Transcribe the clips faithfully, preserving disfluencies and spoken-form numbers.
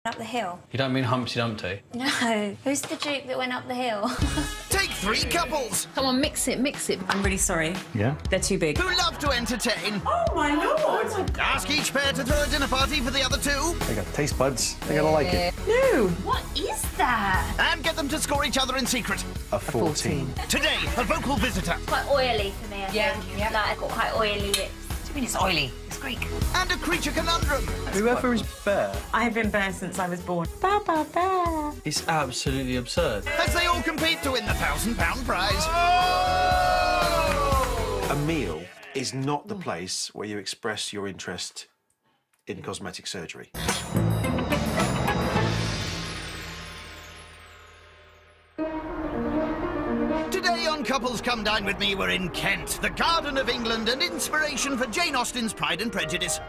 up the hill. You don't mean Humpty Dumpty? No. Who's the Duke that went up the hill? Take three couples. Come on, mix it, mix it. I'm really sorry. Yeah? They're too big. Who love to entertain. Oh, my Lord! Ask each pair to throw a dinner party for the other two. They got taste buds. They're gonna like it. No! What is that? And get them to score each other in secret. A fourteen. Today, a vocal visitor. Quite oily for me, I Yeah, think. yeah. Like, I've got quite oily lips. I mean, it's oily. It's Greek. And a creature conundrum. Whoever is bear. I've been bear since I was born. Ba, ba, ba. It's absolutely absurd. As they all compete to win the thousand pound prize. A meal is not the place where you express your interest in cosmetic surgery. Today on Couples Come Dine With Me, we're in Kent, the Garden of England and inspiration for Jane Austen's Pride and Prejudice.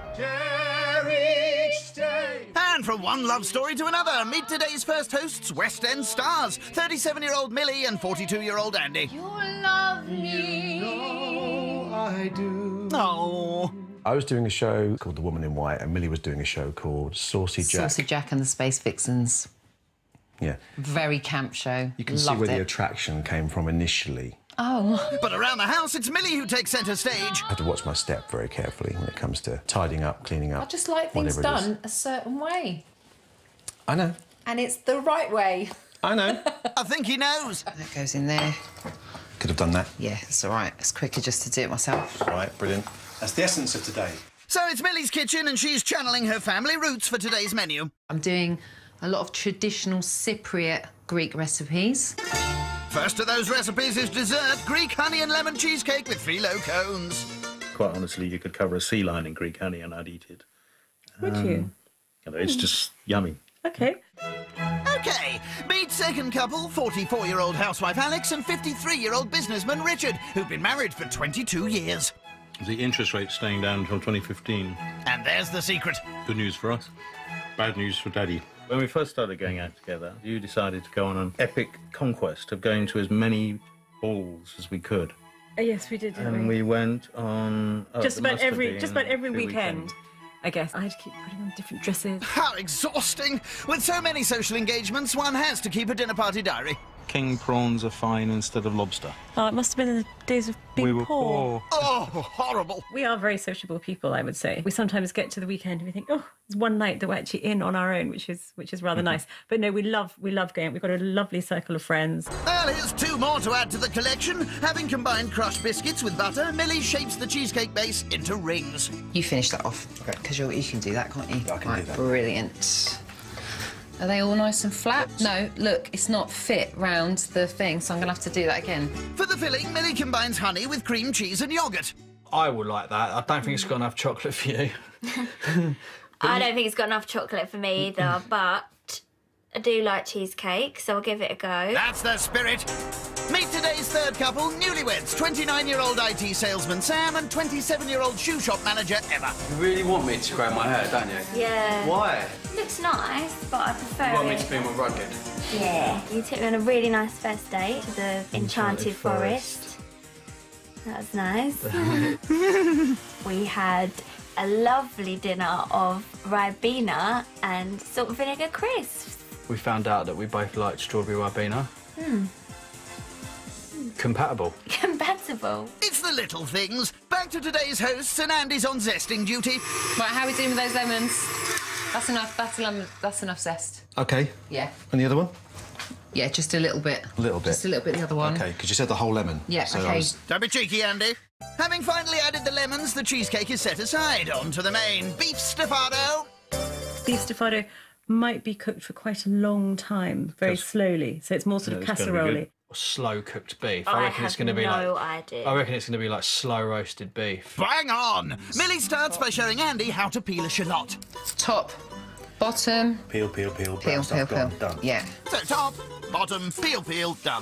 And from one love story to another, meet today's first hosts, West End stars, thirty-seven-year-old Millie and forty-two-year-old Andy. You love me. You know I do. Oh. I was doing a show called The Woman in White, and Millie was doing a show called Saucy Jack. Saucy Jack and the Space Vixens. Yeah. Very camp show. You can Loved see where it. the attraction came from initially. Oh. But around the house, it's Millie who takes centre stage. I have to watch my step very carefully when it comes to tidying up, cleaning up. I just like things whatever it is. done a certain way. I know. And it's the right way. I know. I think he knows. That goes in there. Could have done that. Yeah, it's all right. It's quicker just to do it myself. All right, brilliant. That's the essence of today. So it's Millie's kitchen and she's channeling her family roots for today's menu. I'm doing a lot of traditional Cypriot Greek recipes. First of those recipes is dessert, Greek honey and lemon cheesecake with phyllo cones. Quite honestly, you could cover a sea lion in Greek honey and I'd eat it. Would you? You know, it's just yummy. OK. OK, meet second couple, forty-four-year-old housewife Alex and fifty-three-year-old businessman Richard, who've been married for twenty-two years. The interest rate's staying down until twenty fifteen. And there's the secret. Good news for us, bad news for Daddy. When we first started going out together, you decided to go on an epic conquest of going to as many balls as we could. Uh, yes, we did, didn't And we? we went on... oh, Just it about must have every, been just about every every weekend, I guess. I had to keep putting on different dresses. How exhausting! With so many social engagements, one has to keep a dinner party diary. King prawns are fine instead of lobster. Oh, it must have been in the days of being we were poor. poor. Oh, horrible. We are very sociable people, I would say. We sometimes get to the weekend and we think, oh, it's one night that we're actually in on our own, which is which is rather nice. But no, we love we love going. We've got a lovely circle of friends. Well, here's two more to add to the collection. Having combined crushed biscuits with butter, Millie shapes the cheesecake base into rings. You finish that off. Okay. Because you you can do that, can't you? Yeah, I can do that. Brilliant. Are they all nice and flat? No, look, it's not fit round the thing, so I'm going to have to do that again. For the filling, Millie combines honey with cream cheese and yoghurt. I would like that. I don't think it's got enough chocolate for you. I don't think it's got enough chocolate for me either, but I do like cheesecake, so I'll give it a go. That's the spirit. Meet today's third couple, newlyweds, twenty-nine-year-old I T salesman Sam and twenty-seven-year-old shoe shop manager Emma. You really want me to grow my hair, don't you? Yeah. Why? Looks nice, but I prefer You want me it. to be more rugged? Yeah. You took me on a really nice first date to the Enchanted, Enchanted Forest. That was nice. We had a lovely dinner of Ribena and salt and vinegar crisps. We found out that we both liked strawberry Ribena. Hmm. Compatible. Compatible. It's the little things. Back to today's hosts, and Andy's on zesting duty. Right, how are we doing with those lemons? That's enough, that's, lemon, that's enough zest. OK. Yeah. And the other one? Yeah, just a little bit. A little bit. Just a little bit the other one. OK, because you said the whole lemon. Yeah, so OK. I was... Don't be cheeky, Andy. Having finally added the lemons, the cheesecake is set aside. On to the main, beef stafado. Beef stafado might be cooked for quite a long time, very Yes. slowly. So it's more sort Yeah, of it's gonna be casserole-y. good. Slow cooked beef. I, I reckon have it's going to be no like. idea. I reckon it's going to be like slow roasted beef. Bang on! Millie starts by showing Andy how to peel a shallot. Top, bottom, Peel, peel, peel, brown peel, peel, stuff peel. gone, done. Yeah. So top, bottom, peel, peel, done.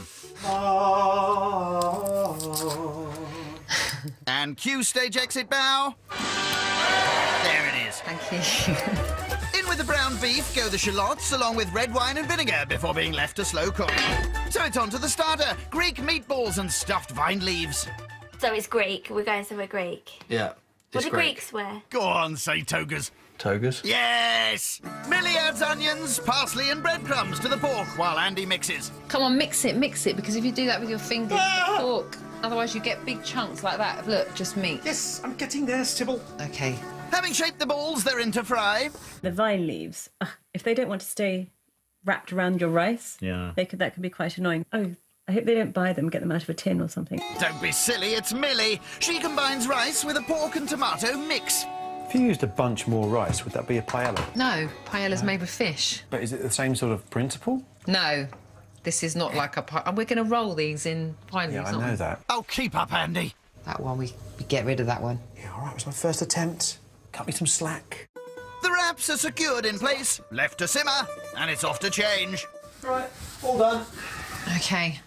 And cue stage exit bow. There it is. Thank you. In with the brown beef go the shallots along with red wine and vinegar before being left to slow cook. So it's on to the starter, Greek meatballs and stuffed vine leaves. So it's Greek. We're going somewhere Greek. Yeah. What it's do great. Greeks wear? Go on, say togas. togas. Yes! Millie adds onions, parsley and breadcrumbs to the pork while Andy mixes. Come on, mix it, mix it, because if you do that with your fingers, Ah! fork, otherwise you get big chunks like that. Look, just meat. Yes, I'm getting there, Sybil. Okay. Having shaped the balls, they're in to fry. The vine leaves, ugh, if they don't want to stay wrapped around your rice, Yeah. they could that can be quite annoying. Oh, I hope they don't buy them, get them out of a tin or something. Don't be silly, it's Millie. She combines rice with a pork and tomato mix. If you used a bunch more rice, would that be a paella? No, paella's made with fish. But is it the same sort of principle? No, this is not like a pa- and we're going to roll these in pine Yeah, leaves, I aren't know we? that. Oh, keep up, Andy. That one, we, we get rid of that one. Yeah, all right, it was my first attempt. Cut me some slack. The wraps are secured in place, left to simmer, and it's off to change. Right, all done. Okay.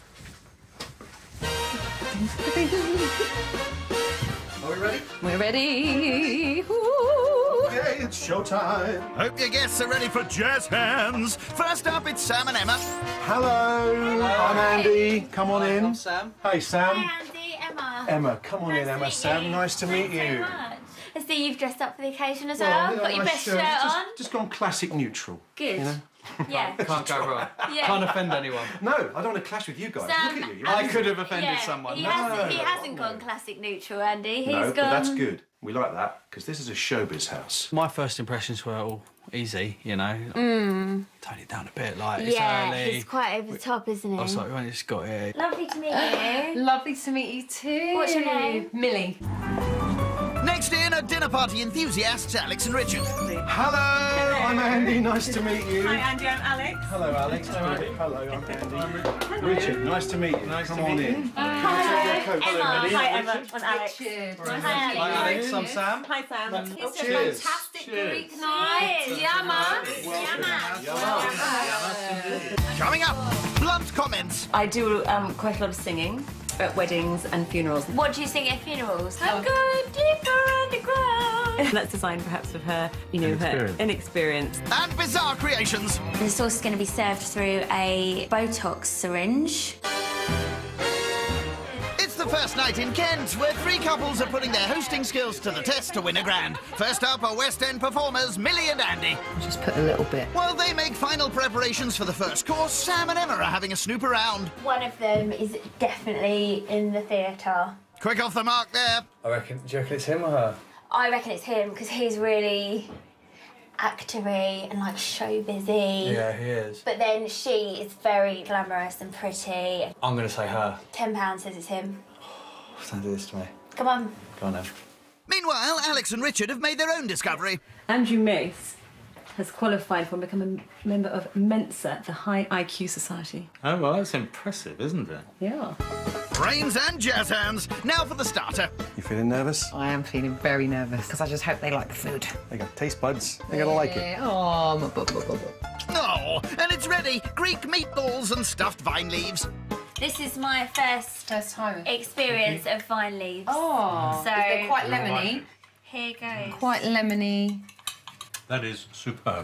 Are we ready? We're ready. Ooh. Okay, it's showtime. Hope your guests are ready for jazz hands. First up, it's Sam and Emma. Hello, I'm Andy. Come on in. I'm Sam. Hey, Sam. Hi, Andy, Emma. Emma, come on in, Nice to Emma. meet Sam, you. nice to meet Thanks so you. much. I see you've dressed up for the occasion as Well, well. yeah, Got your nice best shirt. shirt Just- on. Just gone classic neutral. Good. You know? Yeah. Can't go wrong. Yeah. Can't offend anyone. No, I don't want to clash with you guys. Sam, Look at you. You're I amazing. could have offended Yeah, someone. He, No. hasn't, he No, hasn't no. gone classic neutral, Andy. He's No, gone. but that's good. We like that because this is a showbiz house. My first impressions were all easy, you know. Tone it down a bit, like it's Yeah, early. he's quite over the top, isn't he? I was like, when it's got here. Lovely to meet you. Lovely to meet you too. What's your name? Millie. Next in are dinner party enthusiasts Alex and Richard. Hello, I'm Andy. Nice to meet you. Hi, Andy, I'm Alex. Hello, Alex. Hello, I'm Andy. Richard, nice to meet you. Nice Come on in. Hi, Hello, Emma. Millie. Hi, Emma. I'm Alex. Cheers. Hi, Hi, Alex. Alex. I'm Sam. Hi, Sam. It's a Cheers. fantastic Cheers. Greek night. Yama. Yama. Coming up, blunt comments. I do um, quite a lot of singing at weddings and funerals. What do you sing at funerals? I'm going deeper underground. That's a sign perhaps of her, you know, her Inexperience. inexperience. And bizarre creations. The sauce is going to be served through a Botox syringe. It's the first night in Kent, where three couples are putting their hosting skills to the test to win a grand. First up are West End performers Millie and Andy. Just put a little bit. While they make final preparations for the first course, Sam and Emma are having a snoop around. One of them is definitely in the theatre. Quick off the mark there. I reckon, do you reckon it's him or her? I reckon it's him because he's really actory and like show busy. Yeah, he is. But then she is very glamorous and pretty. I'm going to say her. Ten pounds says it's him. Don't do this to me. Come on. Go on then. Meanwhile, Alex and Richard have made their own discovery. Andrew Mace has qualified for and become a member of Mensa, the High I Q Society. Oh, well, that's impressive, isn't it? Yeah. Brains and jazz hands. Now for the starter. You feeling nervous? I am feeling very nervous because I just hope they like the food. There you go. Taste buds. They're gonna like it. Oh, my bu- bu- bu- bu- Oh, and it's ready. Greek meatballs and stuffed vine leaves. This is my first First time. experience of vine leaves. Oh, So- they're quite lemony. Here goes. Quite lemony. That is superb.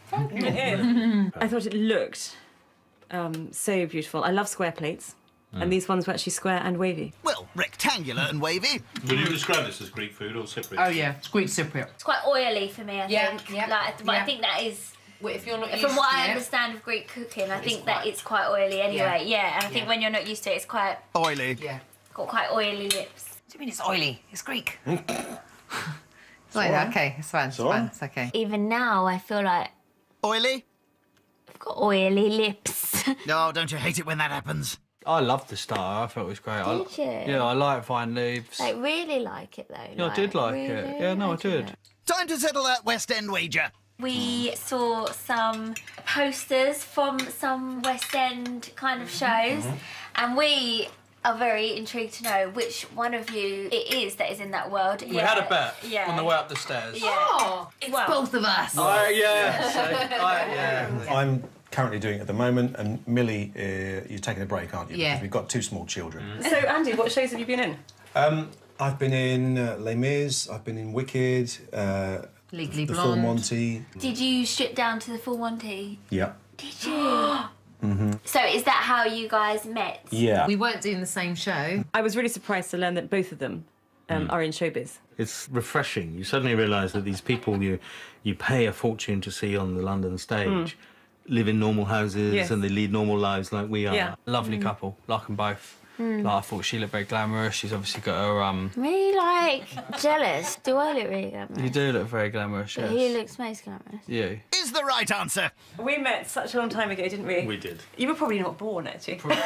I thought it looked um, so beautiful. I love square plates. And these ones were actually square and wavy. Well, rectangular and wavy. Would you describe this as Greek food or Cypriot? Oh yeah, it's Greek Cypriot. It's quite oily for me, I Yeah, think. yeah, Like, but I yeah. think that is, Well, if you're not from what I understand of Greek cooking, I It's think that quite- it's quite oily anyway. Yeah. Yeah, and I think Yeah. when you're not used to it, it's quite Oily. Yeah. got quite oily lips. What do you mean it's oily? It's Greek. Like that, okay, it's fine, it's all right. fine, it's okay. Even now, I feel like Oily? I've got oily lips. Oh, don't you hate it when that happens? I loved the starter. I thought it was great. I, Did you? Yeah, I like vine leaves. Like, really like it though. Yeah, I did like it. really Yeah, no, I like did. it. Time to settle that West End wager. We saw some posters from some West End kind of shows, and we are very intrigued to know which one of you it is that is in that world. We had a bet Yeah. on the way up the stairs. Yeah. Oh, it's Well- both of us. Oh, yeah. so, I, yeah. I'm currently doing it at the moment, and Millie, uh, you're taking a break, aren't you? Yeah. Because we've got two small children. So, Andy, what shows have you been in? Um, I've been in uh, Les Mis, I've been in Wicked, uh, Legally The Full Blonde. Monty. Did you strip down to the full Monty? Yeah. Did you? So is that how you guys met? Yeah. We weren't doing the same show. I was really surprised to learn that both of them um, are in showbiz. It's refreshing. You suddenly realise that these people you you pay a fortune to see on the London stage mm. live in normal houses yes. and they lead normal lives like we are. Yeah. Lovely mm. couple, like them both. Mm. Like, I thought she looked very glamorous. She's obviously got her... um. Really, like, jealous. Do I look really glamorous? You do look very glamorous, yes. He looks most glamorous. You. Is the right answer. We met such a long time ago, didn't we? We did. You were probably not born, actually. When,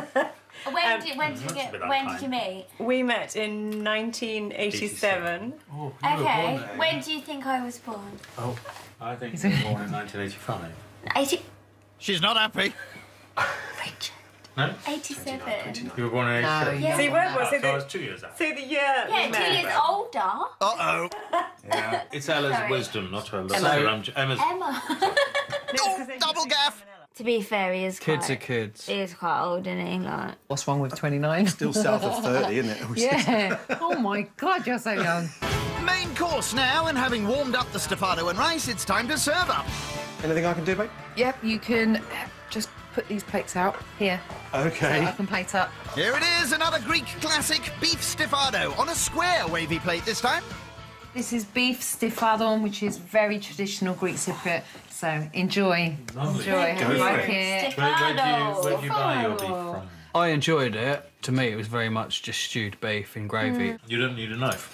um, did, when, did you get, when did you meet? We met in nineteen eighty-seven. Oh, okay. When do you think I was born? Oh, I think you were born in nineteen eighty-five. eighty... She's not happy. Richard. No? eighty-seven. You were born in eighty-seven? No, yeah. So you weren't born, so, so I was two years out. So the year Yeah, we two met. years older. Uh-oh. Yeah. It's Ella's Sorry. wisdom, not her love. Emma. So, Emma's... Emma. Oh, double gaff. To be fair, he is quite... Kids are kids. He is quite old, isn't he? Like... What's wrong with twenty-nine? Still south of thirty, isn't it? Yeah. Oh, my God, you're so young. Main course now, and having warmed up the stafado and rice, it's time to serve up. Anything I can do, mate? Yep, you can just put these plates out here. Okay. So I can plate up. Here it is, another Greek classic, beef stafado, on a square wavy plate this time. This is beef stifadon, which is very traditional Greek Cypriot. So enjoy. Lovely. Enjoy. Go Like for it. it. Where, where, do you, where do you buy your beef from? I enjoyed it. To me, it was very much just stewed beef and gravy. You don't need a knife.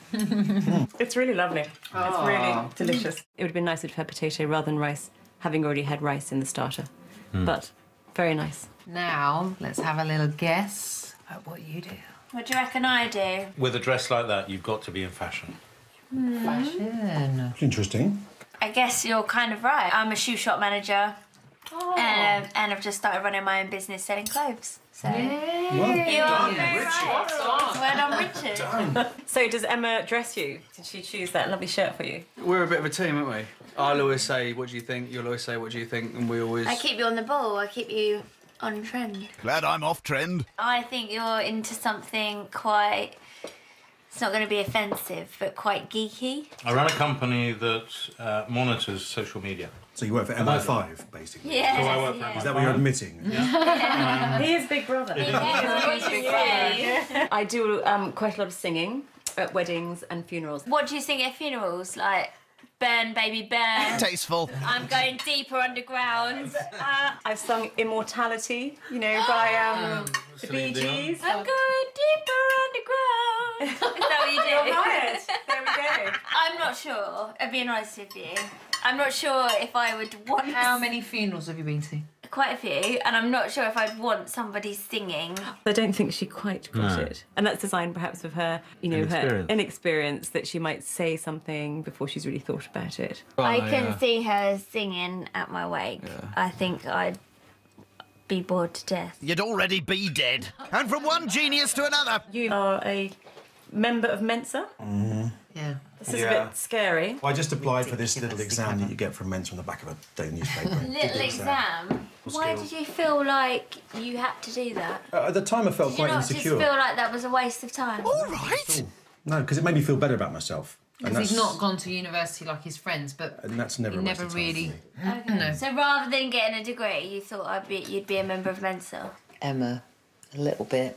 It's really lovely. Aww. It's really delicious. It would have been nicer to have potato rather than rice, having already had rice in the starter. Mm. But very nice. Now, let's have a little guess at what you do. What do you reckon I do? With a dress like that, you've got to be in fashion. Mm. Fashion. Interesting. I guess you're kind of right. I'm a shoe shop manager. Oh. And, um, and I've just started running my own business selling clothes. So yeah. Well, you are done, very right. Well done, Richard. Done. So does Emma dress you? Did she choose that lovely shirt for you? We're a bit of a team, aren't we? I'll always say, what do you think? You'll always say, what do you think? And we always... I keep you on the ball. I keep you on trend. Glad I'm off trend. I think you're into something quite... It's not going to be offensive, but quite geeky. I run a company that uh, monitors social media. So you work for M I five, basically? Yeah. So I work for yeah. M I five. Is that what you're admitting? Yeah. Um, he is Big Brother. He is Big Brother. I do um, quite a lot of singing at weddings and funerals. What do you sing at funerals? Like, burn, baby, burn. Tasteful. I'm going deeper underground. Uh, I've sung Immortality, you know, by um, the Bee Gees. I'm going deeper underground. Is that what you do? You're right. There we go. I'm not sure, I'll be honest with you. I'm not sure if I would want... How many funerals have you been to? Quite a few, and I'm not sure if I'd want somebody singing. I don't think she quite got No. it. And that's a sign perhaps of her, you know, her Inexperience. inexperience, that she might say something before she's really thought about it. I Oh, can yeah. see her singing at my wake. Yeah. I think I'd be bored to death. You'd already be dead. And from one genius to another. You are a member of Mensa. Yeah. This is Yeah. a bit scary. I just applied for this little exam that you get from Mensa on the back of a day newspaper. Did Little the exam. Why skills. did you feel like you had to do that? Uh, at the time, I felt Did you quite not insecure. just feel like that was a waste of time? All right. No, because it made me feel better about myself. And Because he's that's- not gone to university like his friends, but And that's never he a waste never of time really... for me. Okay. No. So rather than getting a degree, you thought I'd be, you'd be a member of Mensa? Emma, a little bit.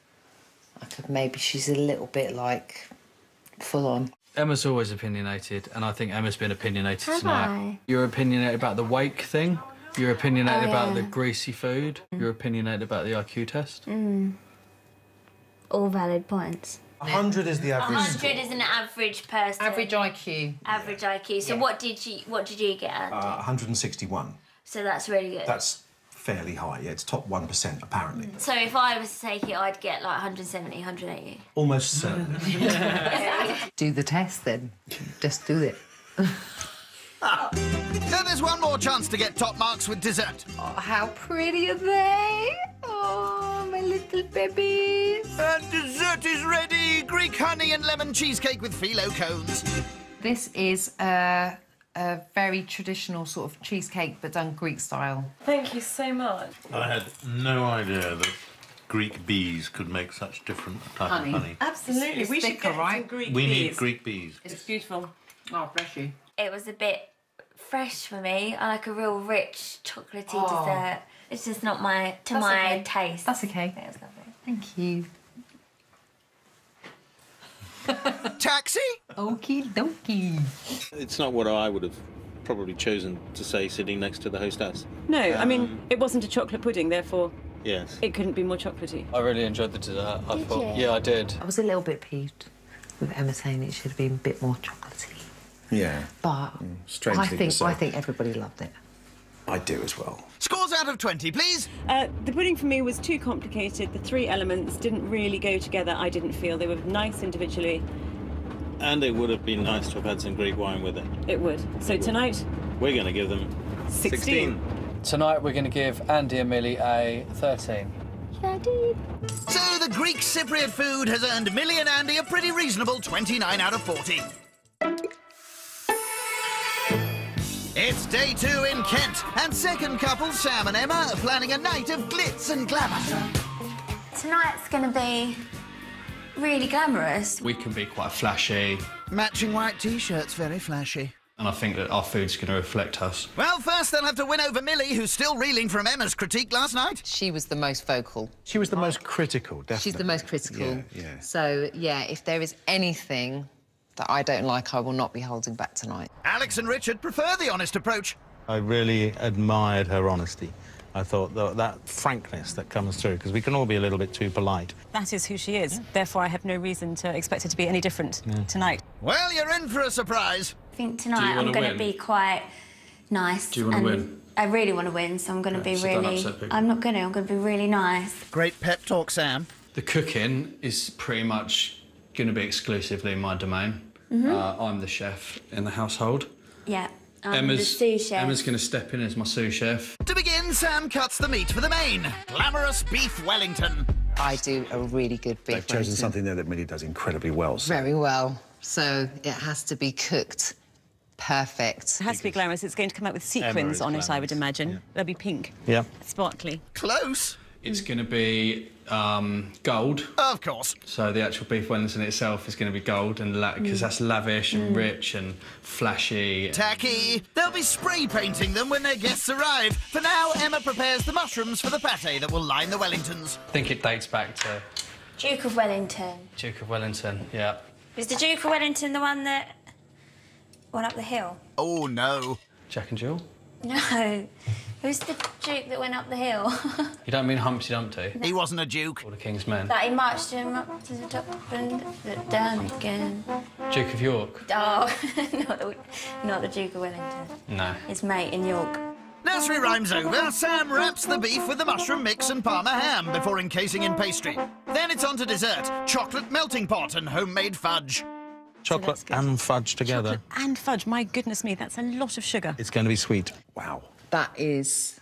I could maybe she's a little bit like full on. Emma's always opinionated, and I think Emma's been opinionated Have tonight. I? You're opinionated about the wake thing. You're opinionated Oh, about yeah. the greasy food. You're opinionated about the I Q test. All valid points. one hundred is the average one hundred score. is an average person. Average I Q. Average I Q. So Yeah. what did you what did you get? Andy? Uh, one hundred sixty-one. So that's really good. That's fairly high. Yeah, it's top one percent, apparently. So if I was to take it, I'd get like one hundred seventy, one hundred eighty. Almost certainly. Do the test then. Just do it. So there's one more chance to get top marks with dessert. Oh, how pretty are they? Oh, my little babies. And dessert is ready. Greek honey and lemon cheesecake with phyllo cones. This is a, a very traditional sort of cheesecake, but done Greek style. Thank you so much. I had no idea that Greek bees could make such different type Honey. of honey. Absolutely. It's we should thicker, get right? some Greek We bees. need Greek bees. It's beautiful. Oh, bless you. It was a bit fresh for me. I like a real rich chocolatey Oh. dessert. It's just not my to That's my okay. taste. That's okay. It was lovely. Thank you. Taxi? Okie dokie. It's not what I would have probably chosen to say sitting next to the hostess. No, I mean, Um, it wasn't a chocolate pudding, therefore Yes. it couldn't be more chocolatey. I really enjoyed the dessert. I Did thought, you? yeah, I did. I was a little bit peeved with Emma saying it should have been a bit more chocolatey. Yeah, But strange I thing to think say. I think everybody loved it. I do as well. Scores out of twenty, please. Uh, the pudding for me was too complicated. The three elements didn't really go together, I didn't feel. They were nice individually. And it would have been nice to have had some Greek wine with it. It would. So tonight, We're going to give them sixteen. Tonight we're going to give Andy and Millie a thirteen. So the Greek Cypriot food has earned Millie and Andy a pretty reasonable twenty-nine out of forty. It's day two in Kent, and second couple Sam and Emma are planning a night of glitz and glamour. Tonight's going to be really glamorous. We can be quite flashy, Matching white t-shirts, very flashy. and I think that our food's going to reflect us. Well, first they'll have to win over Millie, who's still reeling from Emma's critique last night. She was the most vocal. She was the most critical, definitely. She's the most critical. Yeah, yeah. So, yeah, if there is anything that I don't like, I will not be holding back tonight. Alex and Richard prefer the honest approach. I really admired her honesty. I thought that, that frankness that comes through, because we can all be a little bit too polite. That is who she is. Therefore, I have no reason to expect her to be any different tonight. Well, you're in for a surprise. I think Do you tonight I'm wanna going to win? be quite nice. Do you wanna and win? I really want to win, so I'm going to Okay, be so don't really... upset people. I'm not going to. I'm going to be really nice. Great pep talk, Sam. The cooking is pretty much going to be exclusively my domain. Mm-hmm. Uh, I'm the chef in the household. Yeah. I'm Emma's, the sous chef. Emma's going to step in as my sous chef. To begin, Sam cuts the meat for the main. Glamorous beef Wellington. I do a really good beef They've chosen Wellington. something there that Millie does incredibly well. So. Very well. So it has to be cooked perfect. It has to be glamorous. It's going to come out with Emma sequins is on it, I would glamorous, imagine. yeah. They'll be pink, Yeah. sparkly. Close. It's going to be um, gold. Of course. So the actual beef Wellington itself is going to be gold, and because that's lavish and rich and flashy. Tacky. They'll be spray painting them when their guests arrive. For now, Emma prepares the mushrooms for the pâté that will line the Wellingtons. I think it dates back to Duke of Wellington. Duke of Wellington. Yeah. Is the Duke of Wellington the one that went up the hill? Oh, no. Jack and Jill. No. Who's the Duke that went up the hill? You don't mean Humpty Dumpty He wasn't a duke. or the King's Men? That he marched him up to the top and down again. Duke of York. Oh, not the, not the Duke of Wellington. No. His mate in York. Nursery rhymes over, Sam wraps the beef with the mushroom mix and Parma ham before encasing in pastry. Then it's on to dessert, chocolate melting pot and homemade fudge. Chocolate that's good. and fudge together. Chocolate and fudge. My goodness me, that's a lot of sugar. It's going to be sweet. Wow. That is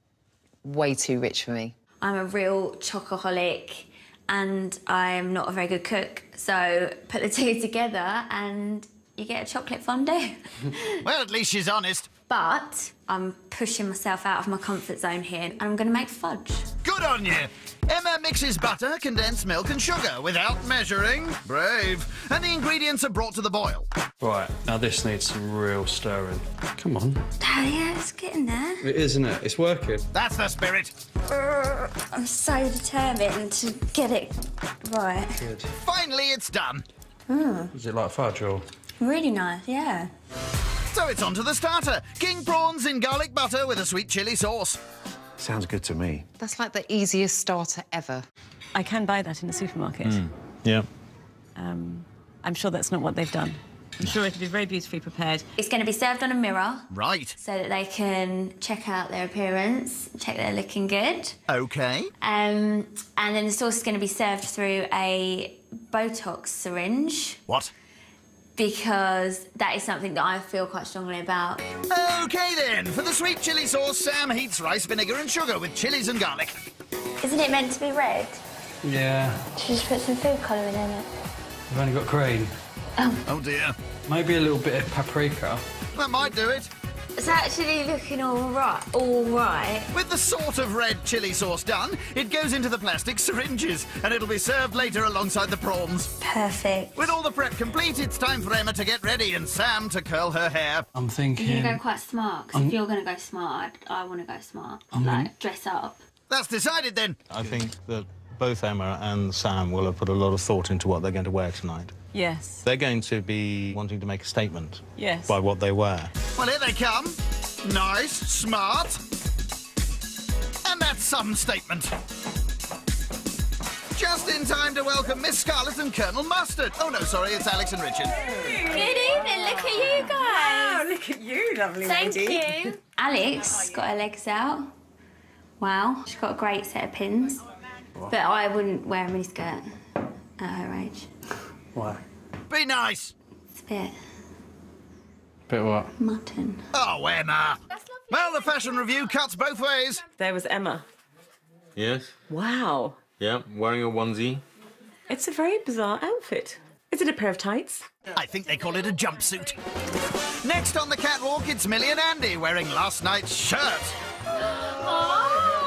way too rich for me. I'm a real chocoholic and I'm not a very good cook. So put the two together and you get a chocolate fondue. Well, at least she's honest. But I'm pushing myself out of my comfort zone here and I'm going to make fudge. Good on you. Emma mixes butter, condensed milk and sugar without measuring. Brave. And the ingredients are brought to the boil. Right, now this needs some real stirring. Come on. Oh, yeah, it's getting there. It is, isn't it? It's working. That's the spirit. Uh, I'm so determined to get it right. Good. Finally, it's done. Is it like fudge or? Really nice, yeah. So it's on to the starter. King prawns in garlic butter with a sweet chilli sauce. Sounds good to me. That's like the easiest starter ever. I can buy that in the supermarket. Yeah. Um, I'm sure that's not what they've done. I'm sure it'll be very beautifully prepared. It's going to be served on a mirror Right. so that they can check out their appearance, check they're looking good. OK. Um, and then the sauce is going to be served through a Botox syringe What? because that is something that I feel quite strongly about. OK then. For the sweet chilli sauce, Sam heats rice vinegar and sugar with chilies and garlic. Isn't it meant to be red? Yeah. Should just put some food colouring in it. We've only got green. Oh dear. Maybe a little bit of paprika. That might do it. It's actually looking all right. All right. With the sort of red chilli sauce done, it goes into the plastic syringes and it'll be served later alongside the prawns. Perfect. With all the prep complete, it's time for Emma to get ready and Sam to curl her hair. I'm You're thinking. going to go quite smart, because if you're going to go smart, I, I want to go smart. Like, dress up. That's decided then. I think that Both Emma and Sam will have put a lot of thought into what they're going to wear tonight. Yes. They're going to be wanting to make a statement Yes. by what they wear. Well, here they come. Nice, smart. And that's some statement. Just in time to welcome Miss Scarlett and Colonel Mustard. Oh, no, sorry, it's Alex and Richard. Good evening, look at you guys. Wow, look at you, lovely Thank lady. you. Alex got her legs out. Wow, she's got a great set of pins. But I wouldn't wear a miniskirt at her age. Why? Be nice. It's a bit Bit what? mutton. Oh, Emma. Well, the fashion review cuts both ways. There was Emma. Yes? Wow. Yeah, wearing a onesie. It's a very bizarre outfit. Is it a pair of tights? I think they call it a jumpsuit. Next on the catwalk, it's Millie and Andy wearing last night's shirt. Oh,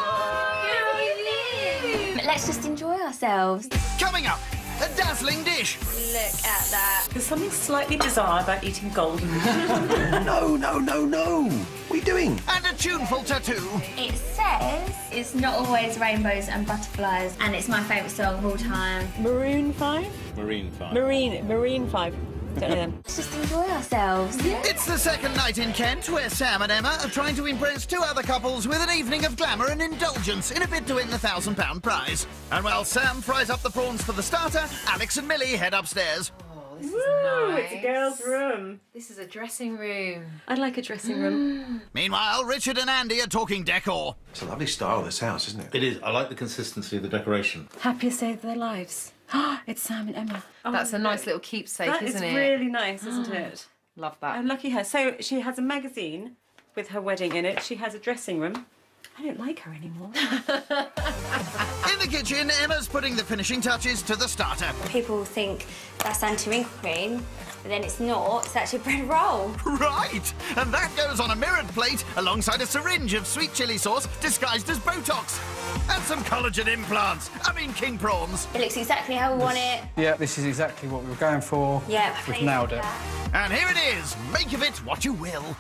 let's just enjoy ourselves. Coming up, a dazzling dish. Look at that. There's something slightly bizarre about eating golden. No, no, no, no. What are you doing? And a tuneful tattoo. It says it's not always rainbows and butterflies, and it's my favourite song of all time. Maroon five? Marine five. Marine, Marine five. Don't know them. Let's just enjoy ourselves. It's the second night in Kent where Sam and Emma are trying to impress two other couples with an evening of glamour and indulgence in a bid to win the thousand pound prize. And while Sam fries up the prawns for the starter, Alex and Millie head upstairs. Oh, this Woo, is nice. it's a girl's room. This is a dressing room. I'd like a dressing room. Meanwhile, Richard and Andy are talking decor. It's a lovely style, this house, isn't it? It is. I like the consistency of the decoration. Happiest day of their lives. It's Sam and Emma. Oh, That's a look. nice little keepsake, That isn't is it? really nice, isn't it? Love that. Oh, lucky her. So she has a magazine with her wedding in it. She has a dressing room. I don't like her anymore. In the kitchen, Emma's putting the finishing touches to the starter. People think that's anti-wrinkle cream, but then it's not. It's actually bread roll. Right! And that goes on a mirrored plate alongside a syringe of sweet chilli sauce disguised as Botox. And some collagen implants. I mean, king prawns. It looks exactly how we want it. Yeah, this is exactly what we were going for. Yeah, We've please nailed do it. that. And here it is. Make of it what you will.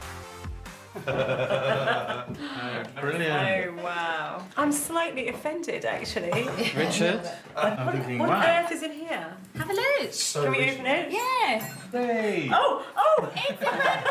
Brilliant. Oh, wow. I'm slightly offended, actually. Richard? I'm thinking, What on wow. earth is in here? Have a look. Can we open it? Yeah. Hey. Oh, oh! It's a bread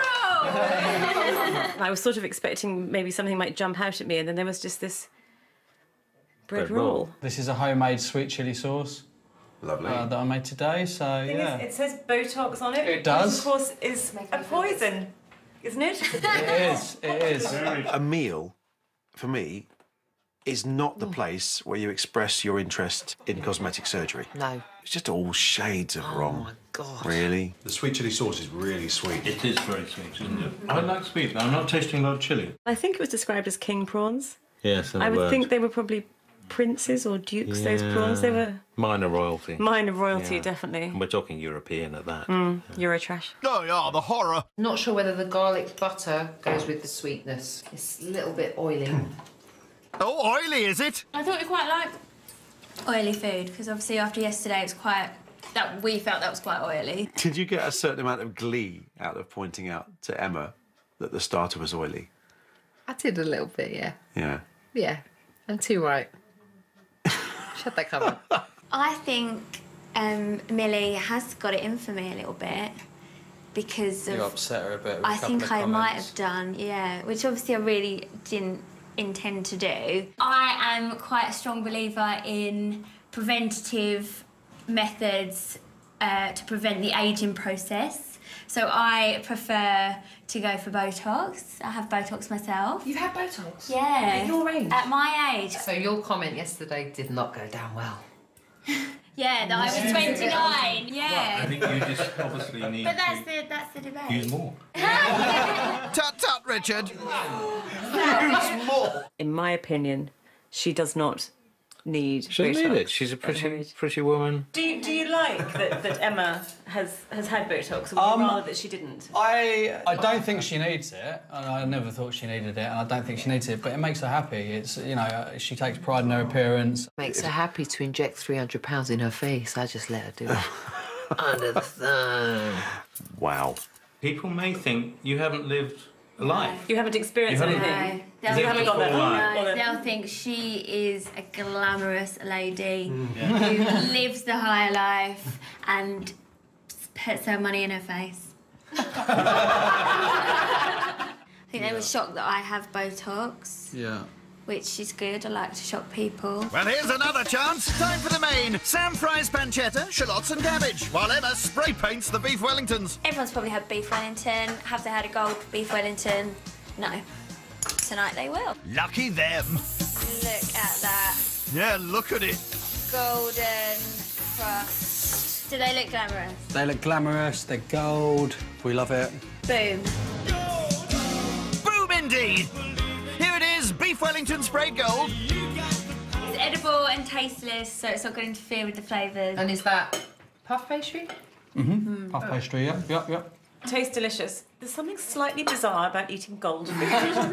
roll. I was sort of expecting maybe something might jump out at me, and then there was just this bread, Bread roll. roll. This is a homemade sweet chilli sauce Lovely. uh, that I made today, so Thing yeah. is, it says Botox on it. It does. Which, of course, is a poison, isn't it? It is, it is. A meal, for me, is not the place where you express your interest in cosmetic surgery. No. It's just all shades of wrong. Oh, my God. Really? The sweet chilli sauce is really sweet. It is very sweet, isn't it? I like sweet. I'm not tasting a lot of chili. I think it was described as king prawns. Yes, in a I would word. think they were probably princes or dukes, those prawns. They were Minor royalty. minor royalty, Yeah. definitely. And we're talking European at that. Eurotrash. Oh, yeah, the horror. Not sure whether the garlic butter goes with the sweetness. It's a little bit oily. Oh, oily, is it? I thought you quite liked oily food, because obviously after yesterday it was quite... that we felt that was quite oily. Did you get a certain amount of glee out of pointing out to Emma that the starter was oily? I did a little bit, yeah. Yeah. Yeah. I'm too right. Shut that cover. I think um, Millie has got it in for me a little bit because of... You upset her a bit with a I couple think of I might comments. have done, yeah, which obviously I really didn't intend to do. I am quite a strong believer in preventative methods uh, to prevent the ageing process. So I prefer to go for Botox. I have Botox myself. You've had Botox? Yeah. At your age? At my age. So your comment yesterday did not go down well. Yeah, that I was twenty-nine. Yeah. I think you just obviously need But that's to the that's the debate. use more. Tut tut, Richard. Use more. In my opinion, she does not need She doesn't Botox need it. She's a at her pretty, age. pretty woman. Do you, do you like that, that Emma has, has had Botox, or would Um, you rather that she didn't? I I don't think she needs it, and I never thought she needed it, and I don't think she needs it. But it makes her happy. It's you know uh, she takes pride in her appearance. Makes her happy to inject three hundred pounds in her face. I just let her do it. Under the thumb. Wow. People may think you haven't lived a life. You haven't experienced You haven't- anything. They'll You haven't got that. no, No. they'll think she is a glamorous lady Mm. who lives the high life and puts her money in her face. I think they were shocked that I have Botox, Yeah. which is good. I like to shock people. Well, here's another chance. Time for the main. Sam fries pancetta, shallots and cabbage, while Emma spray paints the beef Wellingtons. Everyone's probably had beef Wellington. Have they had a gold beef Wellington? No. Tonight they will. Lucky them. Look at that. Yeah, look at it. Golden crust. Do they look glamorous? They look glamorous, they're gold. We love it. Boom. Boom indeed. Here it is, beef Wellington sprayed gold. It's edible and tasteless, so it's not going to interfere with the flavours. And is that puff pastry? Mm-hmm. Puff pastry, yep, yep, yep. Tastes delicious. There's something slightly bizarre about eating gold food.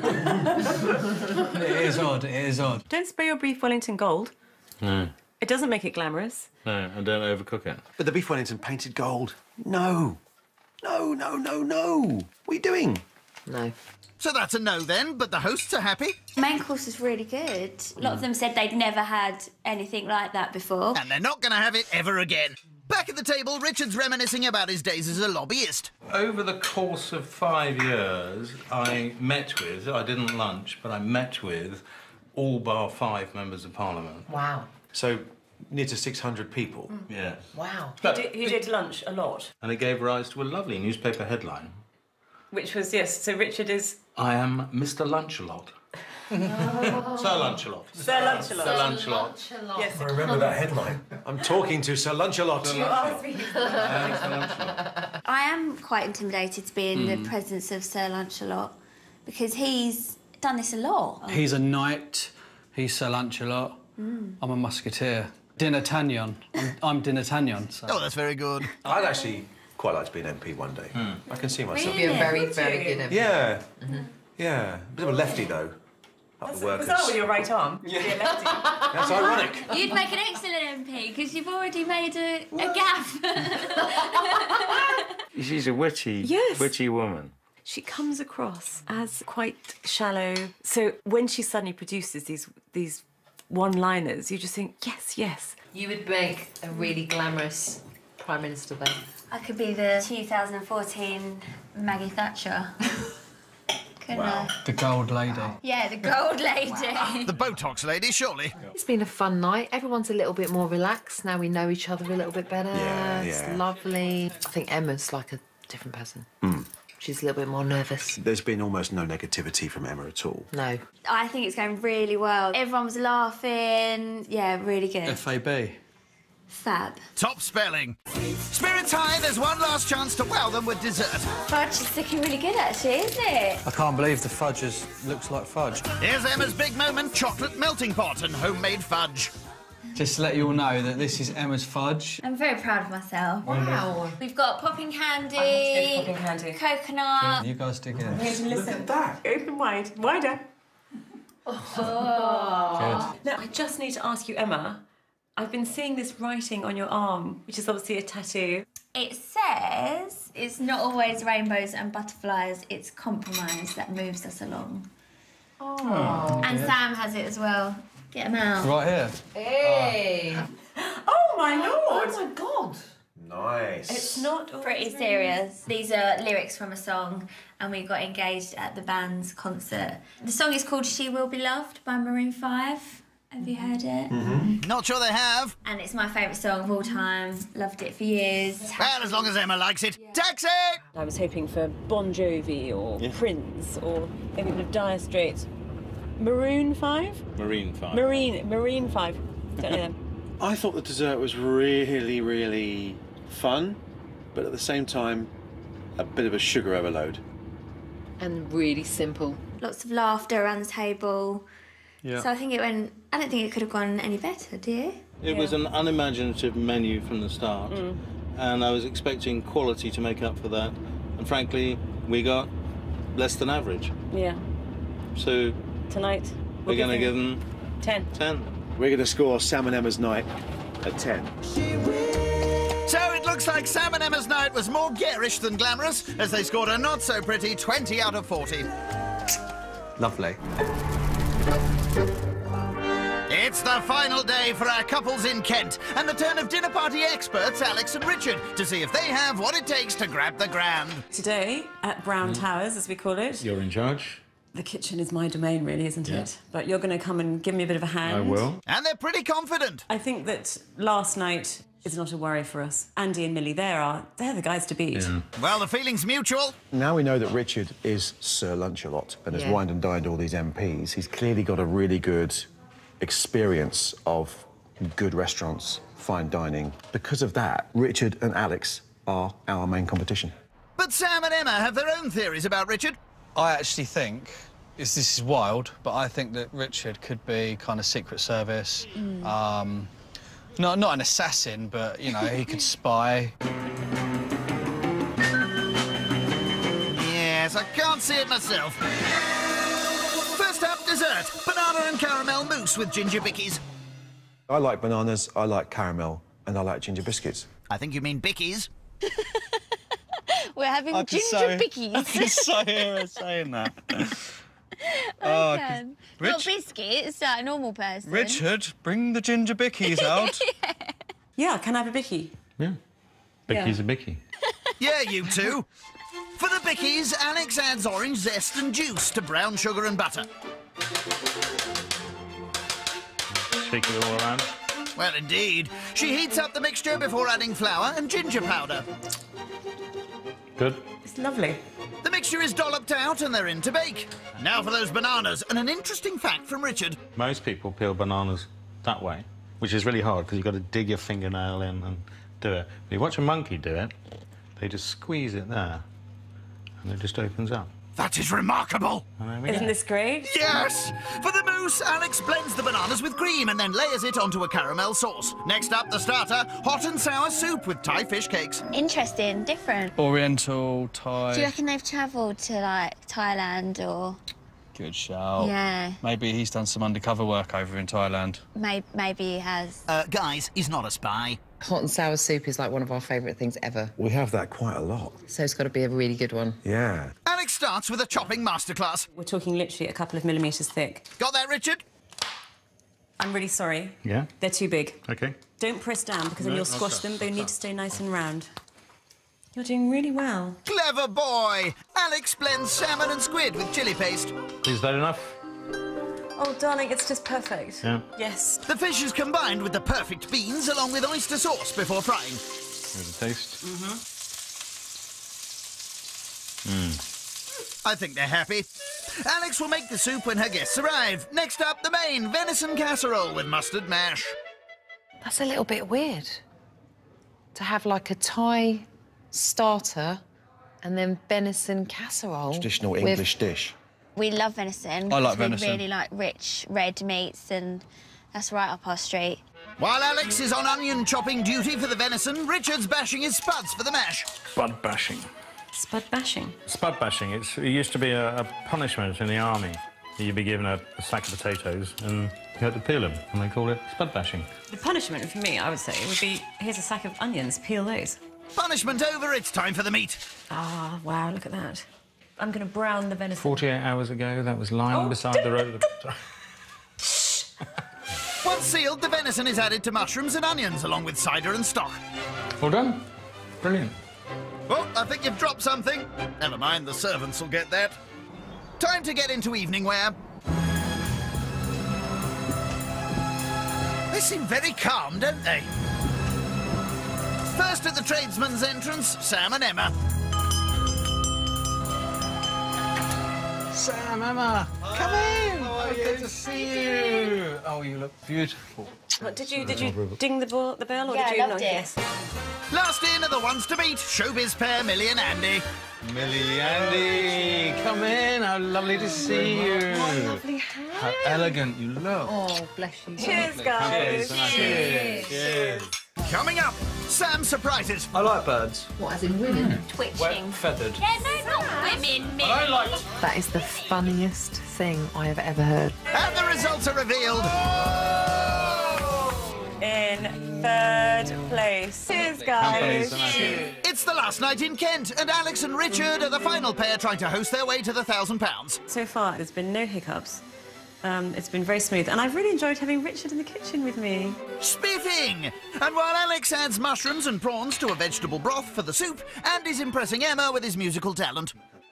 It is odd, it is odd. Don't spray your beef Wellington gold. No, It doesn't make it glamorous. no, and don't overcook it. But the beef Wellington painted gold. No. No, no, no, no. What are you doing? No. So that's a no then, but the hosts are happy. Main course is really good. A lot of them said they'd never had anything like that before. And they're not going to have it ever again. Back at the table, Richard's reminiscing about his days as a lobbyist. Over the course of five years, I met with, I didn't lunch, but I met with all bar five members of Parliament. Wow. So, near to six hundred people. Yeah. Wow. He did, he did lunch a lot, And it gave rise to a lovely newspaper headline. which was, yes, so Richard is I am Mister Lunch-a-lot. Sir Lunch-a-lot. Sir Lunch-a-lot. Sir Lunch-a-lot. Yes. I remember that headline. I'm talking to Sir Lunch-a-lot. I am quite intimidated to be in the presence of Sir Lunch-a-lot because he's done this a lot. He's a knight, he's Sir Lancelot, I'm a musketeer. Dinnertagnon, I'm, I'm Dinnertagnon, so... Oh, that's very good. I'd actually quite like to be an M P one day. I can see myself. Be a very, Would very you? good M P. Yeah. Yeah. A bit of a lefty, though. Up the workers. Was that with your right arm? Yeah. lefty. That's ironic. You'd make an excellent M P because you've already made a, a gaff. She's a witty, Yes. witty woman. She comes across as quite shallow. So when she suddenly produces these these one-liners, you just think, yes, yes. You would make a really glamorous Prime Minister then. I could be the two thousand fourteen Maggie Thatcher. Couldn't I? The gold lady. Yeah, the gold lady. The Botox lady, surely. It's been a fun night. Everyone's a little bit more relaxed. Now we know each other a little bit better. Yeah, It's yeah. lovely. I think Emma's like a different person. She's a little bit more nervous. There's been almost no negativity from Emma at all. No. I think it's going really well. Everyone was laughing. Yeah, really good. F A B. Fab. Top spelling. Spirits high, there's one last chance to wow them with dessert. Fudge is looking really good, actually, isn't it? I can't believe the fudge is, looks like fudge. Here's Emma's big moment, chocolate melting pot and homemade fudge. Just to let you all know that this is Emma's fudge. I'm very proud of myself. Wow. We've got popping candy, Popping candy. coconut. You guys dig in. Listen, open wide, wider. Good. Now, I just need to ask you, Emma, I've been seeing this writing on your arm, which is obviously a tattoo. It says it's not always rainbows and butterflies, it's compromise that moves us along. Oh. And Sam has it as well. Get him out. Right here. Hey. Oh, my lord! Oh my God. Nice. It's not Pretty serious. These are lyrics from a song, and we got engaged at the band's concert. The song is called She Will Be Loved by Maroon five. Have you heard it? Mm-hmm. Not sure they have. And it's my favourite song of all time. Loved it for years. Well, as long as Emma likes it. Taxi! I was hoping for Bon Jovi or Yeah. Prince or maybe the Dire Straits. Maroon five? Marine five. Marine, Marine five. Don't know them. I thought the dessert was really, really fun, but at the same time, a bit of a sugar overload. And really simple. Lots of laughter around the table. Yeah. So I think it went, I don't think it could have gone any better, do you? It was an unimaginative menu from the start, and I was expecting quality to make up for that. And frankly, we got less than average. Yeah. So Tonight, we're going to give them ten. ten. We're going to score Sam and Emma's night at ten. So it looks like Sam and Emma's night was more garish than glamorous, as they scored a not-so-pretty twenty out of forty. Lovely. It's the final day for our couples in Kent, and the turn of dinner party experts Alex and Richard to see if they have what it takes to grab the grand. Today, at Brown Mm. Towers, as we call it, You're in charge. the kitchen is my domain, really, isn't Yeah. it? But you're going to come and give me a bit of a hand. I will. And they're pretty confident. I think that last night is not a worry for us. Andy and Millie, they are, they're the guys to beat. Yeah. Well, the feeling's mutual. Now we know that Richard is Sir Lunch-a-Lot and has Yeah. wined and dined all these M Ps. He's clearly got a really good experience of good restaurants, fine dining. Because of that, Richard and Alex are our main competition. But Sam and Emma have their own theories about Richard. I actually think, this, this is wild, but I think that Richard could be kind of Secret Service. Mm. Um, not, not an assassin, but, you know, he could spy. Yes, I can't see it myself. First up, dessert. Banana and caramel mousse with ginger bickies. I like bananas, I like caramel, and I like ginger biscuits. I think you mean bickies. We're having I could ginger so- bickies. I can so hear her saying that. Oh, I Can. could- Not biscuits, like a normal person. Richard, bring the ginger bickies out. Yeah, can I have a bicky? Yeah. Bicky's a bicky. Yeah, you two. For the bickies, Alex adds orange zest and juice to brown sugar and butter. Shake it all around. Well, indeed. She heats up the mixture before adding flour and ginger powder. Good. It's lovely. The mixture is dolloped out and they're in to bake. Now for those bananas, and an interesting fact from Richard. Most people peel bananas that way, which is really hard because you've got to dig your fingernail in and do it. But you watch a monkey do it, they just squeeze it there, and it just opens up. That is remarkable. And there we Isn't go. this great? Yes! For the mousse, Alex blends the bananas with cream and then layers it onto a caramel sauce. Next up, the starter, hot and sour soup with Thai fish cakes. Interesting, different. Oriental, Thai. Do you reckon they've travelled to, like, Thailand or... Good shout. Yeah. Maybe he's done some undercover work over in Thailand. Maybe, maybe he has. Uh, guys, he's not a spy. Hot and sour soup is like one of our favourite things ever. We have that quite a lot. So it's got to be a really good one. Yeah. Alex starts with a chopping masterclass. We're talking literally a couple of millimetres thick. Got that, Richard? I'm really sorry. Yeah? They're too big. OK. Don't press down because then No, you'll I'll squash stop, them. They I'll need to stop. stay nice and round. You're doing really well. Clever boy. Alex blends salmon and squid with chilli paste. Is that enough? Oh, darling, it's just perfect. Yeah. Yes. The fish is combined with the perfect beans along with oyster sauce before frying. Here's a taste. I think they're happy. Alex will make the soup when her guests arrive. Next up, the main, venison casserole with mustard mash. That's a little bit weird. To have like a Thai starter and then venison casserole. Traditional with- English dish. We love venison. I like 'cause venison. We really like rich red meats, and that's right up our street. While Alex is on onion chopping duty for the venison, Richard's bashing his spuds for the mash. Spud bashing. Spud bashing. Spud bashing, it's, it used to be a, a punishment in the army. You'd be given a, a sack of potatoes and you had to peel them, and they called it spud bashing. The punishment for me, I would say, would be here's a sack of onions, peel those. Punishment over, it's time for the meat. Ah, wow, look at that. I'm going to brown the venison. forty-eight hours ago, that was lying Oh, beside the road. Once sealed, the venison is added to mushrooms and onions along with cider and stock. Well done. Brilliant. Oh, I think you've dropped something. Never mind, the servants will get that. Time to get into evening wear. They seem very calm, don't they? First at the tradesman's entrance, Sam and Emma. Sam, Emma, come in. Oh, good to see you. Oh, you look beautiful. What, did you did you ding the, ball, the bell or Yeah, did you I loved not? it. Yes. Last in are the ones to meet, showbiz pair Millie and Andy. Millie, Andy, come in. How lovely to see you. Lovely hair. How elegant you look. Oh, bless you. Cheers, guys. Cheers. Cheers. Coming up, Sam surprises. I like birds. What, as in women? Twitching. Wet, feathered. Yeah, no, not women, men. I don't like. That is the funniest thing I have ever heard. And the results are revealed. In third place. Cheers, guys. Cheers. It's the last night in Kent, and Alex and Richard are the final pair trying to host their way to the thousand pounds. So far, there's been no hiccups. Um, it's been very smooth, and I've really enjoyed having Richard in the kitchen with me. Spiffing! And while Alex adds mushrooms and prawns to a vegetable broth for the soup, Andy's impressing Emma with his musical talent.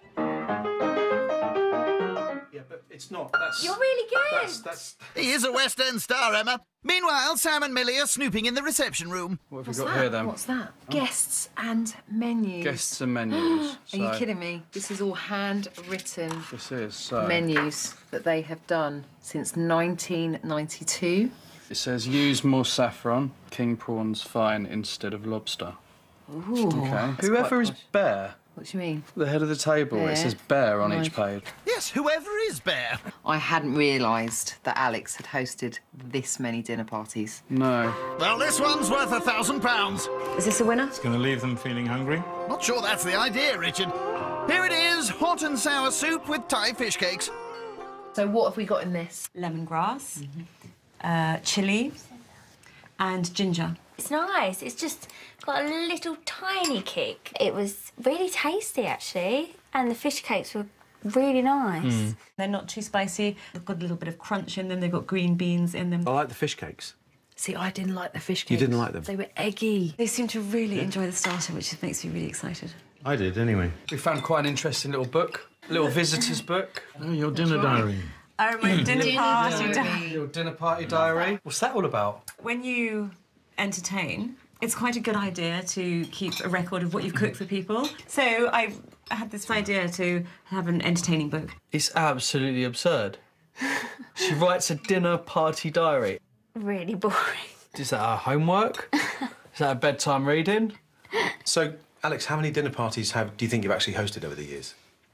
Yeah, but it's not. That's, You're really good. That's, that's... He is a West End star, Emma. Meanwhile, Sam and Millie are snooping in the reception room. What have What's we got that? here then? What's that? Guests and menus. Guests and menus. Are So, you kidding me? This is all handwritten This is so. menus that they have done since nineteen ninety-two. It says use more saffron, king prawns fine instead of lobster. Ooh. Okay. That's Whoever quite is posh. bear, What do you mean? the head of the table, Bear. it says bear on each Right. page. Yes, whoever is Bear. I hadn't realised that Alex had hosted this many dinner parties. No. Well, this one's worth a thousand pounds. Is this a winner? It's going to leave them feeling hungry. Not sure that's the idea, Richard. Here it is, hot and sour soup with Thai fish cakes. So what have we got in this? Lemongrass, uh, chilli, and ginger. It's nice. It's just got a little tiny kick. It was really tasty, actually, and the fish cakes were really nice. They're not too spicy. They've got a little bit of crunch in them. They've got green beans in them. I like the fish cakes. See, I didn't like the fish cakes. You didn't like them? They were eggy. They seem to really enjoy the starter, which makes me really excited. I did, anyway. We found quite an interesting little book, a little visitor's book. Oh, your dinner diary. Oh, my dinner party. di- Your dinner party diary. What's that all about? When you entertain, it's quite a good idea to keep a record of what you've cooked for people. So I had this idea to have an entertaining book. It's absolutely absurd. She writes a dinner party diary. Really boring. Is that her homework? Is that a bedtime reading? So, Alex, how many dinner parties have do you think you've actually hosted over the years?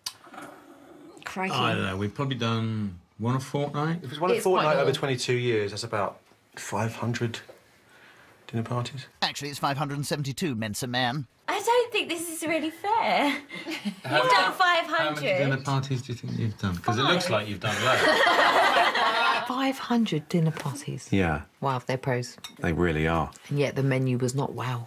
Crikey. I don't know, we've probably done one a fortnight. If it's one a It's quite fortnight over long. twenty-two years, that's about five hundred dinner parties. Actually, it's five hundred seventy-two, Mensa Man. I don't think this is really fair. You've done five How many dinner hundred. parties do you think you've done? Because it looks like you've done loads. five hundred dinner parties. Yeah, Wow, they're pros. they really are. And yet the menu was not wow.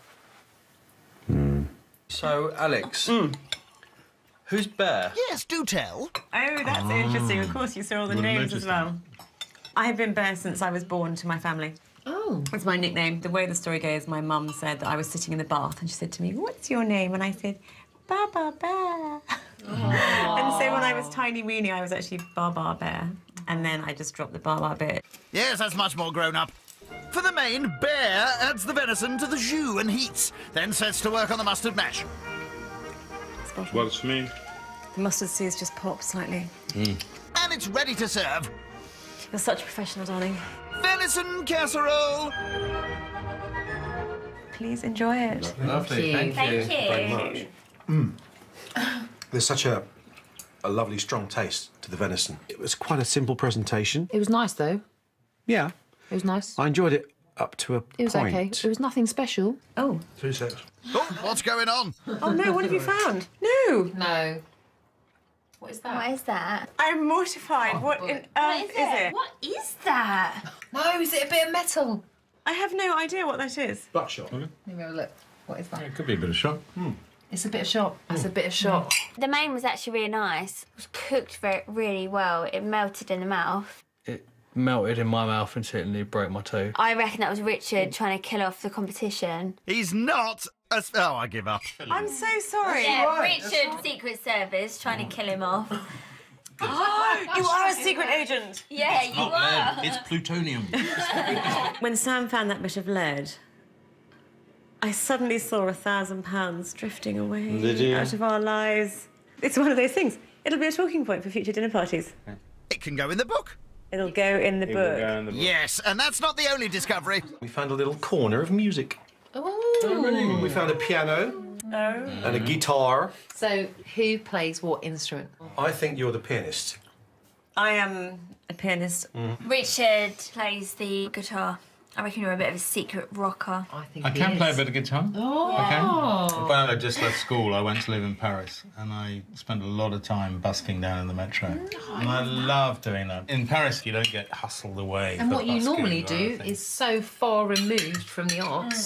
So, Alex, who's Bear? Yes, do tell. Oh, that's interesting. Of course, you saw all the Wouldn't names as notice well. I have been Bear since I was born to my family. Oh. It's my nickname. The way the story goes, my mum said that I was sitting in the bath and she said to me, "What's your name?" And I said, "Baba Bear." And so when I was tiny weenie, I was actually Baba Bear. And then I just dropped the Baba bit. Yes, that's much more grown up. For the main, Bear adds the venison to the jus and heats, then sets to work on the mustard mash. Works for me. The mustard seeds just popped slightly. And it's ready to serve. You're such a professional, darling. Venison casserole. Please enjoy it. Lovely, Thank thank you. Thank you. There's such a, a lovely, strong taste to the venison. It was quite a simple presentation. It was nice though. Yeah, It was nice. I enjoyed it up to a It was point. okay. It was nothing special. Oh. Two seconds. Oh, what's going on? Oh no, what have you found? No. No. What is that? What is that? I'm mortified. what in earth What is it? What is that? No, is it a bit of metal? I have no idea what that is. Buckshot. Let me have a look. What is that? It could be a bit of shock. It's a bit of shot. It's a bit of shot. The main was actually really nice. It was cooked very, really well. It melted in the mouth. It melted in my mouth until it nearly broke my tooth. I reckon that was Richard trying to kill off the competition. He's not a... Oh, I give up. I'm so sorry. Yeah, Richard, Secret Service, trying to kill him off. You are a secret agent. Yeah, you are. It's plutonium. When Sam found that bit of lead, I suddenly saw a thousand pounds drifting away Did you? out of our lives. It's one of those things. It'll be a talking point for future dinner parties. It can go in the book. It'll go in the book. Yes, and that's not the only discovery. We found a little corner of music. Oh. We found a piano and a guitar. So who plays what instrument? I think you're the pianist. I am a pianist. Richard plays the guitar. I reckon you're a bit of a secret rocker. I think I he can is. play a bit of guitar. Oh. I can. When I just left school, I went to live in Paris, and I spent a lot of time busking down in the metro. And I love doing that. In Paris, you don't get hustled away. And for what you busking normally or do anything. is so far removed from the arts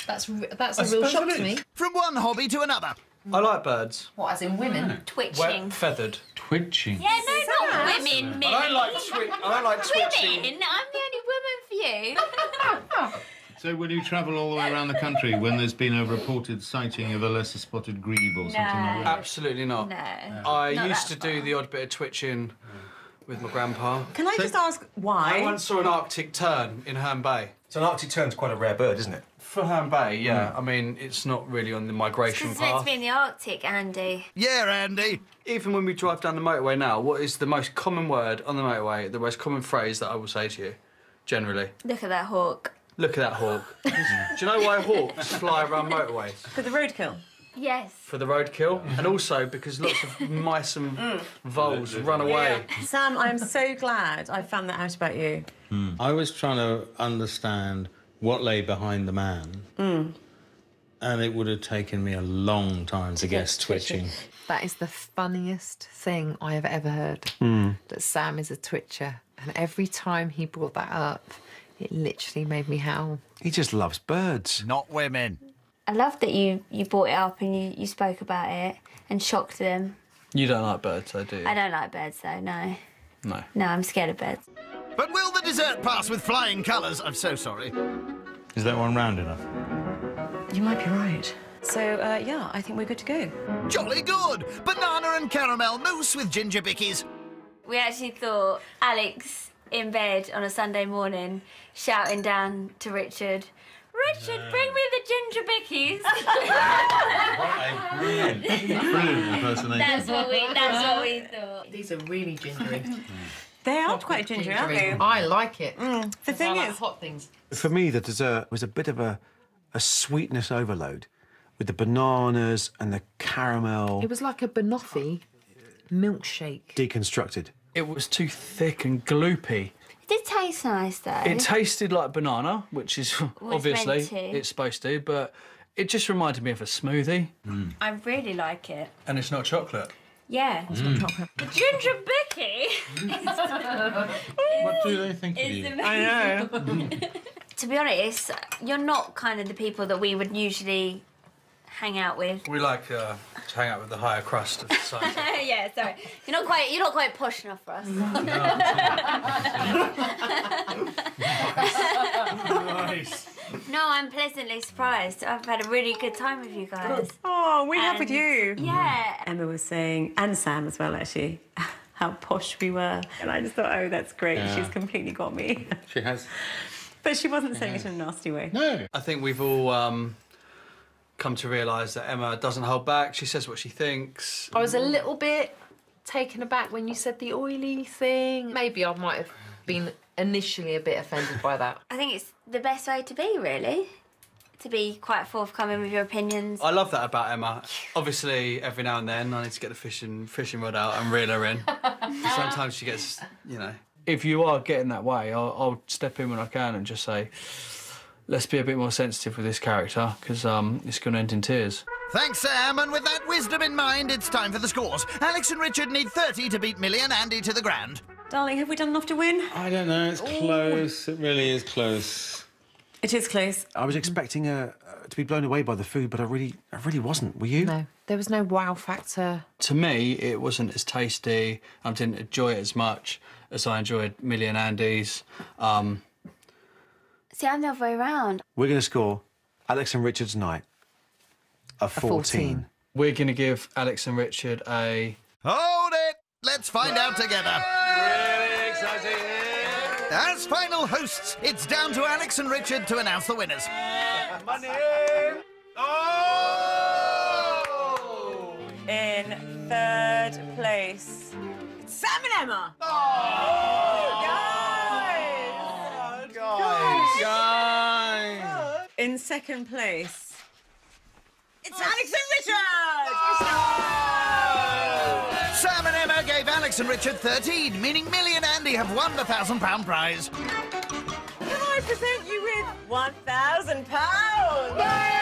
That's that's a real shock to me. From one hobby to another. I like birds. What, as in women? Twitching. Wet, feathered. Twitching. Yeah, no, not women, me. I don't like twi- I don't like twitching. Women? I'm the only woman for you. So when you travel all the way around the country, when there's been a reported sighting of a lesser spotted grebe or something like that? Absolutely not. No. I Not used to that do far. the odd bit of twitching with my grandpa. Can I just ask why? I once saw an Arctic tern in Herne Bay. So an Arctic tern's quite a rare bird, isn't it? For Herne Bay, yeah. I mean, it's not really on the migration It's meant to path. be in the Arctic, Andy. Yeah, Andy. Even when we drive down the motorway now, what is the most common word on the motorway, the most common phrase that I will say to you, generally? Look at that hawk. Look at that hawk. Do you know why hawks fly around motorways? For the roadkill. Yes. For the roadkill, and also because lots of mice and voles run away. Sam, I'm so glad I found that out about you. Mm. I was trying to understand what lay behind the man, Mm. and it would have taken me a long time to, to guess twitching. That is the funniest thing I have ever heard, Mm. that Sam is a twitcher. And every time he brought that up, it literally made me howl. He just loves birds. Not women. I love that you, you brought it up and you, you spoke about it and shocked them. You don't like birds, though, do you? I don't like birds, though, no. No. No, I'm scared of birds. But will the dessert pass with flying colours? I'm so sorry. Is that one round enough? You might be right. So, uh, yeah, I think we're good to go. Jolly good! Banana and caramel mousse with ginger bickies. We actually thought Alex in bed on a Sunday morning shouting down to Richard, Richard, bring me the ginger bickies. What a brilliant, brilliant impersonation. That's what we, that's what we thought. These are really gingery. They are quite ginger, aren't they? I like it. Mm. The thing I like is, hot things. For me, the dessert was a bit of a, a sweetness overload with the bananas and the caramel. It was like a banoffee milkshake. Deconstructed. It was too thick and gloopy. It did taste nice, though. It tasted like banana, which is Was obviously meant to. it's supposed to, but it just reminded me of a smoothie. Mm. I really like it. And it's not chocolate. Yeah. It's not chocolate. The ginger bicky. What do they think of you? I know. To be honest, you're not kind of the people that we would usually hang out with. We like uh, to hang out with the higher crust of society. Yeah, sorry. You're not quite. You're not quite posh enough for us. Nice. No, I'm pleasantly surprised. I've had a really good time with you guys. Oh, we have And- with you. Yeah. Emma was saying, and Sam as well, actually, how posh we were. And I just thought, oh, that's great. Yeah. She's completely got me. She has. But she wasn't saying it in a nasty way. No. I think we've all um, come to realise that Emma doesn't hold back. She says what she thinks. I was a little bit taken aback when you said the oily thing. Maybe I might have been initially a bit offended by that. I think it's the best way to be, really. To be quite forthcoming with your opinions. I love that about Emma. Obviously, every now and then I need to get the fishing fishing rod out and reel her in. Sometimes she gets, you know. If you are getting that way, I'll, I'll step in when I can and just say, let's be a bit more sensitive with this character, because um, it's going to end in tears. Thanks, Sam, and with that wisdom in mind, it's time for the scores. Alex and Richard need thirty to beat Millie and Andy to the grand. Darling, have we done enough to win? I don't know. It's close. It really is close. It is close. I was expecting uh, uh, to be blown away by the food, but I really, I really wasn't. Were you? No, there was no wow factor. To me, it wasn't as tasty. I didn't enjoy it as much as I enjoyed Millie and Andy's. Um, See, I'm the other way around. We're going to score Alex and Richard's night a fourteen. fourteen. we're going to give Alex and Richard a... Hold it! Let's find out together. Really exciting. As final hosts, it's down to Alex and Richard to announce the winners. Money. Oh! In third place, Sam and Emma. Guys! Guys. Guys. In second place, it's Alex and Richard! Sam and Emma gave Alex and Richard thirteen, meaning Millie and Andy have won the thousand pound prize. Can I present you with one thousand pounds?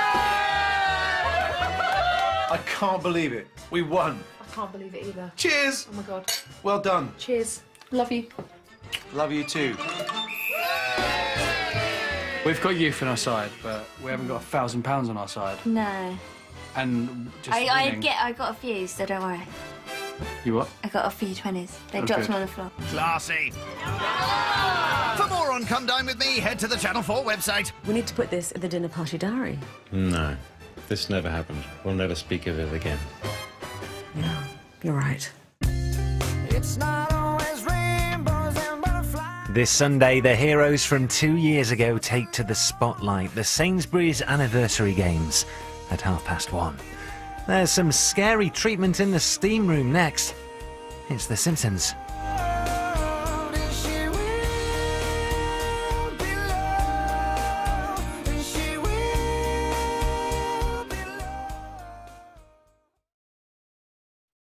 I can't believe it. We won. I can't believe it either. Cheers. Oh my God. Well done. Cheers. Love you. Love you too. We've got youth on our side, but we haven't got a thousand pounds on our side. No. And just I, I winning- get. I got a few, so don't worry. You what? I got a few twenties. They Oh, dropped good. them on the floor. Classy. For more on Come Dine With Me, head to the Channel four website. We need to put this in the dinner party diary. No, this never happened. We'll never speak of it again. Yeah, you're right. It's not always rainbows and butterflies. This Sunday, the heroes from two years ago take to the spotlight, the Sainsbury's Anniversary Games at half past one. There's some scary treatment in the steam room next. It's The Simpsons.